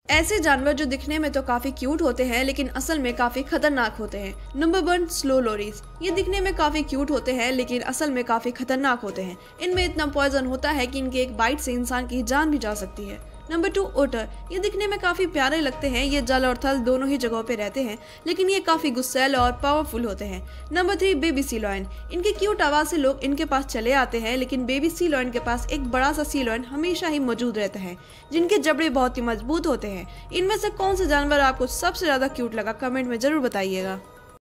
ऐसे जानवर जो दिखने में तो काफी क्यूट होते हैं लेकिन असल में काफी खतरनाक होते हैं। Number 1, slow lorises. ये दिखने में काफी क्यूट होते हैं लेकिन असल में काफी खतरनाक होते हैं। इनमें इतना पॉइजन होता है कि इनके एक बाइट से इंसान की जान भी जा सकती है। Number 2, otter. ये दिखने में काफी प्यारे लगते हैं। ये जल और थल दोनों ही जगहों पे रहते हैं लेकिन ये काफी गुस्सैल और पावरफुल होते हैं। Number 3, baby sea lion. इनकी क्यूट आवाज से लोग इनके पास चले आते हैं लेकिन बेबी सी लॉयन के पास एक बड़ा सा सी लॉयन हमेशा ही मौजूद रहता है, जिनके जबड़े बहुत ही मजबूत होते हैं। इनमें से कौन सा जानवर आपको सबसे ज्यादा क्यूट लगा, कमेंट में जरूर बताइएगा।